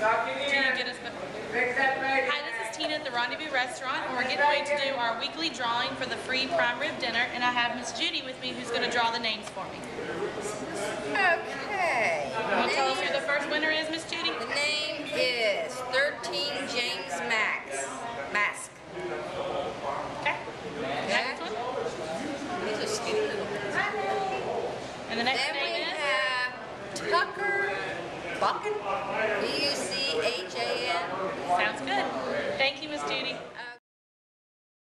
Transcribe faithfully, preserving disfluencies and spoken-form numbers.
Judy, get us. Hi, this is Tina at the Rendezvous Restaurant, and we're getting ready to do our weekly drawing for the free prime rib dinner, and I have Miss Judy with me who's going to draw the names for me. Okay. You want to tell us who the first winner is, Miss Judy? The name is thirteen James Max. Mask. Okay. Next one. These are skinny little ones. And the next Then name we is? have Tucker Buchan. B U C H A N. Sounds good. Thank you, Miss Judy.